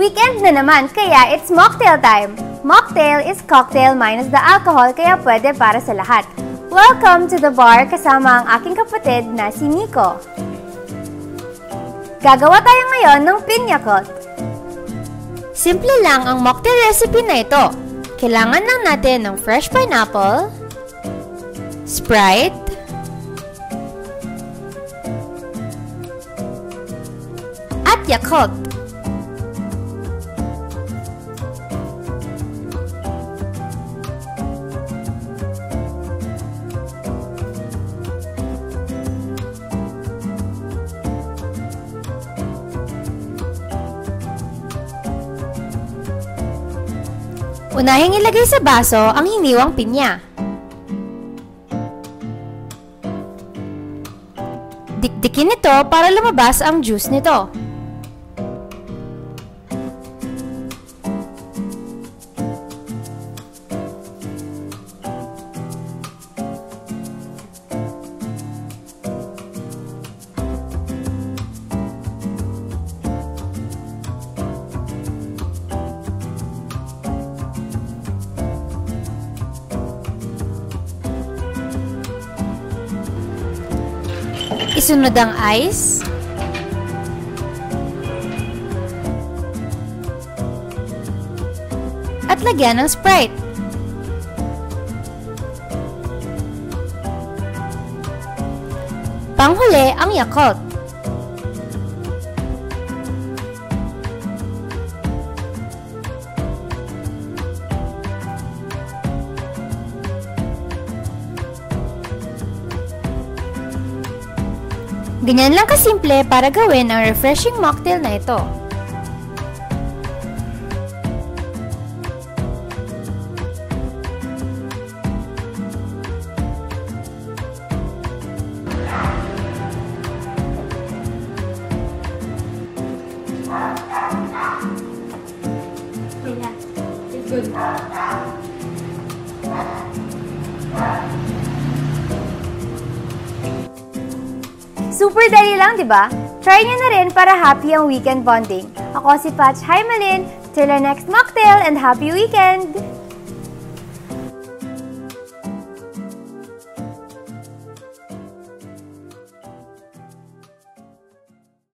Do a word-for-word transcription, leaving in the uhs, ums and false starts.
Weekend na naman, kaya it's mocktail time! Mocktail is cocktail minus the alcohol, kaya pwede para sa lahat. Welcome to the bar kasama ang aking kapatid na si Nico. Gagawa tayo ngayon ng Pinyakult. Simple lang ang mocktail recipe na ito. Kailangan lang natin ng fresh pineapple, Sprite, at Yakult. Unahing ilagay sa baso ang hiniwang pinya. Dikdikin ito para lumabas ang juice nito. Isunod ang ice, at lagyan ng Sprite. Panghuli ang Yakult. Ganyan lang kasimple para gawin ang refreshing mocktail na ito. Yeah, it's good. Super dali lang, di ba? Try nyo na rin para happy ang weekend bonding. Ako si Patch. Hi, Malin! Till our next mocktail and happy weekend!